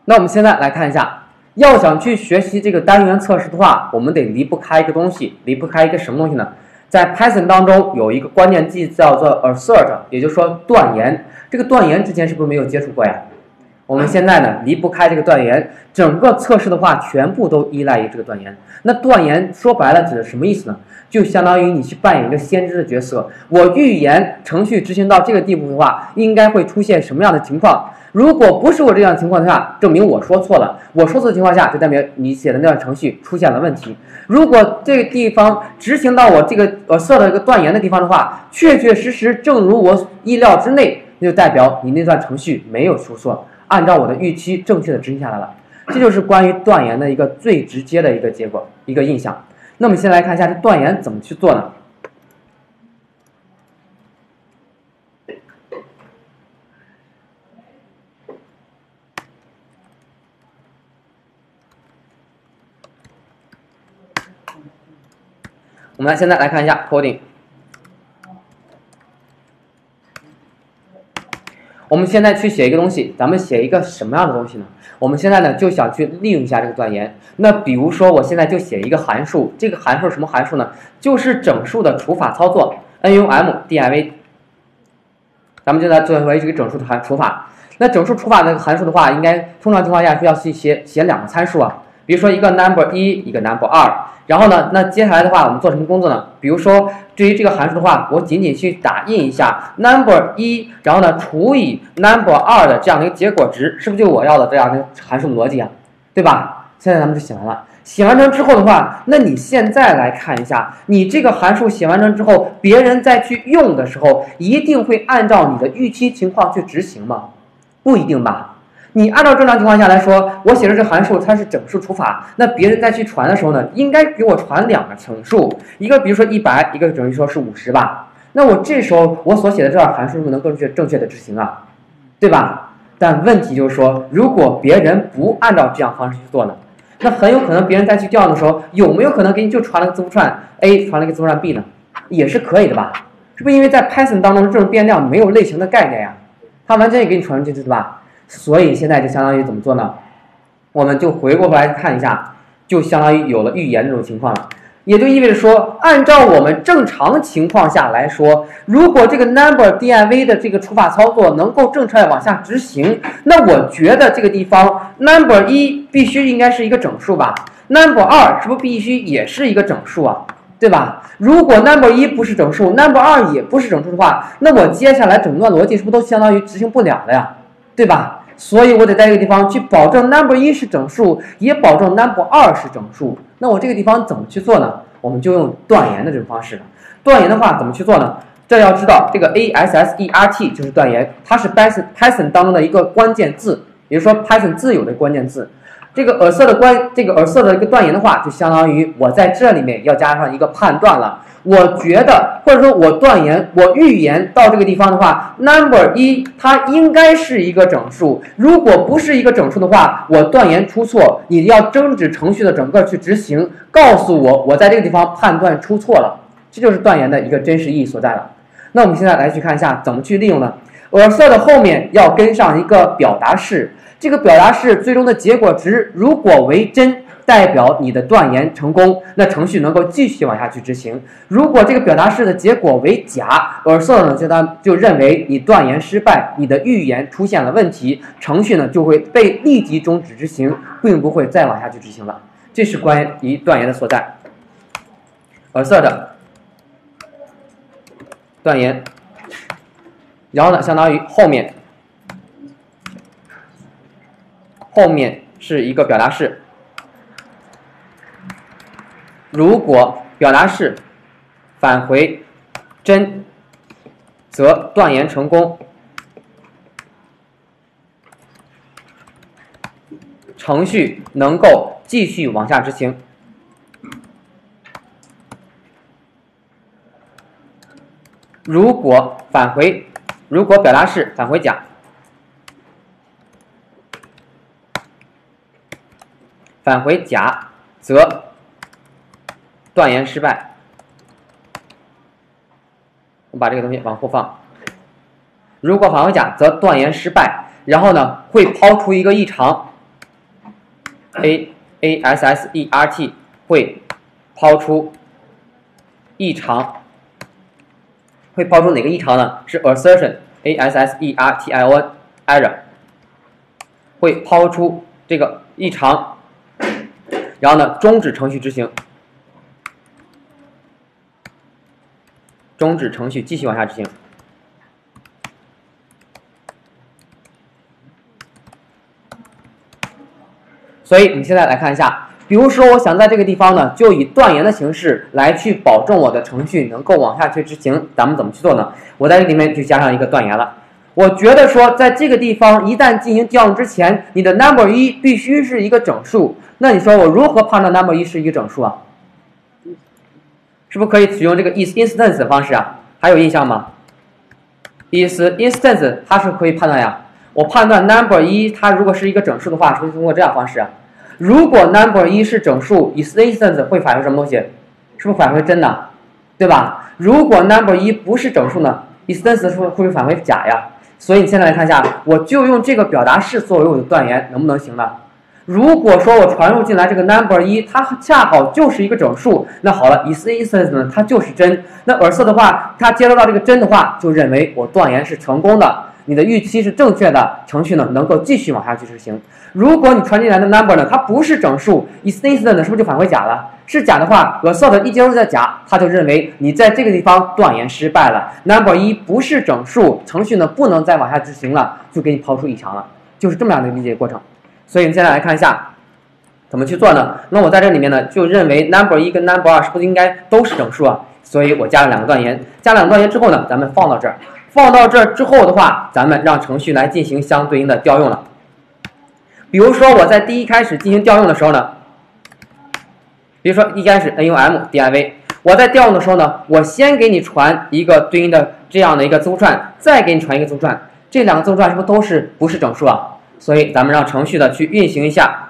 那我们现在来看一下，要想去学习这个单元测试的话，我们得离不开一个东西，离不开一个什么东西呢？在 Python 当中有一个关键字叫做 assert， 也就是说断言。这个断言之前是不是没有接触过呀？我们现在呢离不开这个断言，整个测试的话全部都依赖于这个断言。那断言说白了指的什么意思呢？就相当于你去扮演一个先知的角色，我预言程序执行到这个地步的话，应该会出现什么样的情况？如果不是我这样的情况下，证明我说错了。我说错的情况下，就代表你写的那段程序出现了问题。如果这个地方执行到我这个设的一个断言的地方的话，确确实实正如我意料之内，那就代表你那段程序没有出错，按照我的预期正确的执行下来了。这就是关于断言的一个最直接的一个结果，一个印象。那么先来看一下这断言怎么去做呢？我们现在来看一下 coding。我们现在去写一个东西，咱们写一个什么样的东西呢？我们现在呢就想去利用一下这个断言。那比如说，我现在就写一个函数，这个函数什么函数呢？就是整数的除法操作 ，num_div。咱们就来作为这个整数的除法。那整数除法的函数的话，应该通常情况下是要去写两个参数啊，比如说一个 number1，一个 number2。然后呢，那接下来的话，我们做什么工作呢？比如说，对于这个函数的话，我仅仅去打印一下 number1，然后呢除以 number2的这样的一个结果值，是不是就我要的这样的函数的逻辑啊？对吧？现在咱们就写完了。写完成之后的话，那你现在来看一下，你这个函数写完成之后，别人再去用的时候，一定会按照你的预期情况去执行吗？不一定吧。你按照正常情况下来说，我写的这函数它是整数除法，那别人再去传的时候呢，应该给我传两个整数，一个比如说100，一个等于说是50吧。那我这时候我所写的这段函数是不是能更正确的执行啊？对吧？但问题就是说，如果别人不按照这样方式去做呢，那很有可能别人再去调用的时候，有没有可能给你就传了个字符串 A， 传了个字符串 B 呢？也是可以的吧？是不是因为在 Python 当中这种变量没有类型的概念呀？它完全也给你传进去，对吧？所以现在就相当于怎么做呢？我们就回过来看一下，就相当于有了预言这种情况了。也就意味着说，按照我们正常情况下来说，如果这个 number_div 的这个除法操作能够正确往下执行，那我觉得这个地方 number1必须应该是一个整数吧 ，number2是不是必须也是一个整数啊？对吧？如果 number1不是整数 ，number2也不是整数的话，那我接下来整段逻辑是不是都相当于执行不了了呀？对吧？所以我得在这个地方去保证 number1是整数，也保证 number2是整数。那我这个地方怎么去做呢？我们就用断言的这种方式了。断言的话怎么去做呢？这要知道，这个 assert 就是断言，它是 Python 当中的一个关键字，也就是说 Python 自有的关键字。这个 assert 的一个断言的话，就相当于我在这里面要加上一个判断了。我觉得，或者说我断言，我预言到这个地方的话 ，number1它应该是一个整数。如果不是一个整数的话，我断言出错，你要终止程序的整个去执行，告诉我在这个地方判断出错了，这就是断言的一个真实意义所在了。那我们现在来去看一下怎么去利用呢 ？assert 后面要跟上一个表达式，这个表达式最终的结果值如果为真，代表你的断言成功，那程序能够继续往下去执行。如果这个表达式的结果为假，assert 呢就认为你断言失败，你的预言出现了问题，程序呢就会被立即终止执行，并不会再往下去执行了。这是关于断言的所在。assert 断言，然后呢，相当于后面是一个表达式。如果表达式返回真，则断言成功，程序能够继续往下执行。如果表达式返回假，则断言失败。我把这个东西往后放。如果返回假，则断言失败。然后呢，会抛出一个异常， assert 会抛出异常，会抛出哪个异常呢？是 assertion assertion error 会抛出这个异常，然后呢终止程序执行，终止程序继续往下执行。所以你现在来看一下，比如说我想在这个地方呢，就以断言的形式来去保证我的程序能够往下去执行，咱们怎么去做呢？我在这里面就加上一个断言了。我觉得说，在这个地方一旦进行调用之前，你的 number 1必须是一个整数。那你说我如何判断 number 1是一个整数啊？是不是可以使用这个 is_instance 的方式啊？还有印象吗 ？is_instance 它是可以判断呀。我判断 number 1它如果是一个整数的话，是不是通过这样方式啊？如果 number 1是整数 ，is_instance 会返回什么东西？是不是返回真的？对吧？如果 number 1不是整数呢 ，is_instance 会不会返回假呀？所以你现在来看一下，我就用这个表达式作为我的断言，能不能行呢？如果说我传入进来这个 number 1，它恰好就是一个整数，那好了 ，is_instance 呢它就是真。那 assert 的话，它接收到这个真的话，就认为我断言是成功的。你的预期是正确的，程序呢能够继续往下去执行。如果你传进来的 number 呢，它不是整数 ，is_instance 呢是不是就返回假了？是假的话 ，assert 一接收到假，它就认为你在这个地方断言失败了。number 1不是整数，程序呢不能再往下执行了，就给你抛出异常了，就是这么样的理解过程。所以你现在来看一下怎么去做呢？那我在这里面呢就认为 number 1跟 number 2是不是应该都是整数啊？所以我加了2个断言，加2个断言之后呢，咱们放到这儿。放到这之后的话，咱们让程序来进行相对应的调用了。比如说我在第一开始进行调用的时候呢，比如说一开始 num_div， 我在调用的时候呢，我先给你传一个对应的这样的一个字符串，再给你传一个字符串，这2个字符串是不是都是不是整数啊？所以咱们让程序的去运行一下。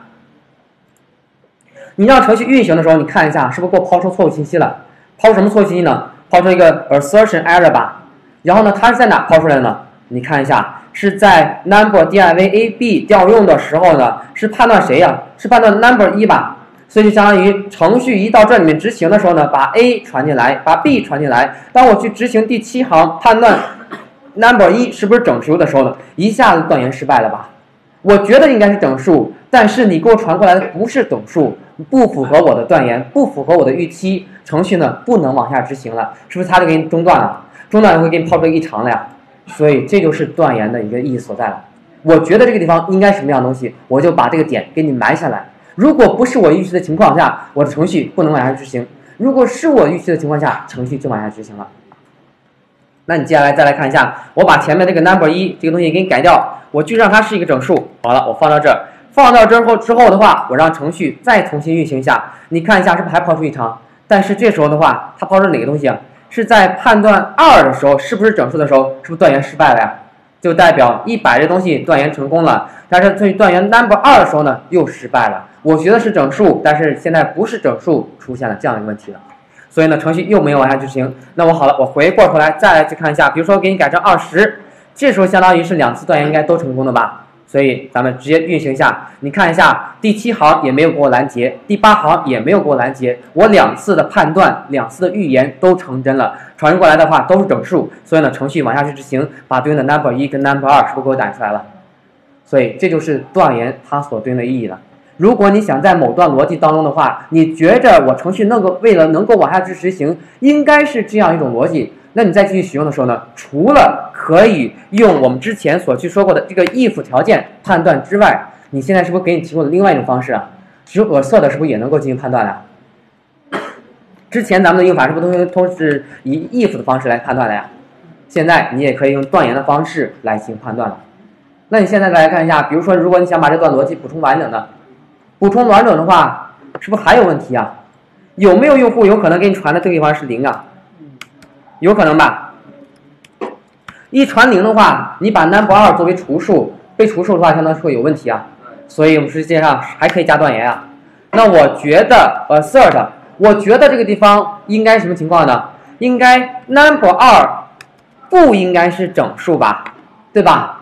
你让程序运行的时候，你看一下是不是给我抛出错误信息了？抛出什么错误信息呢？抛出一个 assertion error 吧。然后呢，它是在哪抛出来的呢？你看一下，是在 number_div_ab 调用的时候呢，是判断谁呀？是判断 number 1吧。所以就相当于程序一到这里面执行的时候呢，把 a 传进来，把 b 传进来。当我去执行第7行判断 number 1是不是整数的时候呢，一下子断言失败了吧？我觉得应该是整数，但是你给我传过来的不是整数，不符合我的断言，不符合我的预期，程序呢不能往下执行了，是不是它就给你中断了？中断会给你抛出异常了呀，所以这就是断言的一个意义所在了。我觉得这个地方应该什么样的东西，我就把这个点给你埋下来。如果不是我预期的情况下，我的程序不能往下执行；如果是我预期的情况下，程序就往下执行了。那你接下来再来看一下，我把前面这个 number 1这个东西给你改掉，我就让它是一个整数。好了，我放到这儿，放到之后的话，我让程序再重新运行一下，你看一下是不是还抛出异常？但是这时候的话，它抛出哪个东西啊？是在判断2的时候，是不是整数的时候，是不是断言失败了呀？就代表100这东西断言成功了，但是对断言 number 2的时候呢，又失败了。我学的是整数，但是现在不是整数，出现了这样一个问题了。所以呢，程序又没有往下执行。那我好了，我回过头来再来去看一下，比如说给你改成20，这时候相当于是2次断言应该都成功的吧？所以咱们直接运行一下，你看一下第7行也没有给我拦截，第8行也没有给我拦截，我2次的判断、2次的预言都成真了，传过来的话都是整数，所以呢，程序往下去执行，把对应的 number 1跟 number 2是不是给我打出来了？所以这就是断言它所对应的意义了。如果你想在某段逻辑当中的话，你觉着我程序为了能够往下去执行，应该是这样一种逻辑，那你再继续使用的时候呢，除了可以用我们之前所去说过的这个 if 条件判断之外，你现在是不是给你提供了另外一种方式啊？使用 assert 是不是也能够进行判断的？之前咱们的用法是不是都是以 if 的方式来判断的呀？现在你也可以用断言的方式来进行判断了。那你现在来看一下，比如说如果你想把这段逻辑补充完整的，补充完整的话，是不是还有问题啊？有没有用户有可能给你传的这个地方是0啊？有可能吧？一传0的话，你把 number 2作为除数，被除数的话，相当于会有问题啊。所以我们实际上还可以加断言啊。那我觉得 assert， 我觉得这个地方应该什么情况呢？应该 number 2不应该是整数吧，对吧？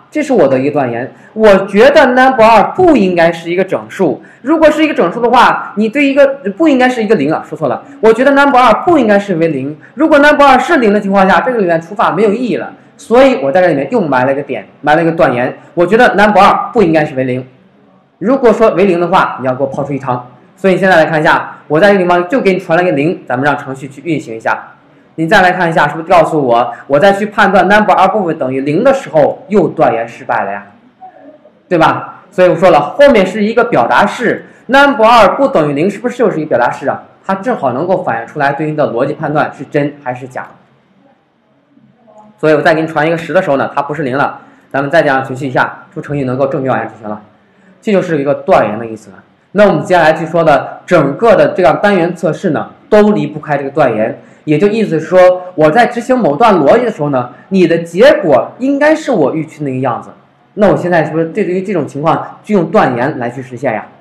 这是我的一个断言。我觉得 number2 不应该是一个整数，如果是一个整数的话，你对一个不应该是一个零啊，说错了。我觉得 number2 不应该是为零，如果 number2 是零的情况下，这个里面除法没有意义了。所以我在这里面又埋了一个点，埋了一个断言。我觉得 number2 不应该是为零。如果说为零的话，你要给我抛出一汤。所以现在来看一下，我在这个地方就给你传了一个零，咱们让程序去运行一下。你再来看一下，是不是告诉我在去判断 number2 部分等于零的时候又断言失败了呀？对吧？所以我说了，后面是一个表达式 ，number2 不等于零，是不是就是一个表达式啊？它正好能够反映出来对应的逻辑判断是真还是假。所以我再给你传一个10的时候呢，它不是零了，咱们再这样程序一下，出程序能够正确往下执行了。这就是一个断言的意思了。那我们接下来去说的整个的这样单元测试呢，都离不开这个断言，也就意思是说，我在执行某段逻辑的时候呢，你的结果应该是我预期的那个样子。那我现在是不是对于这种情况就用断言来去实现呀？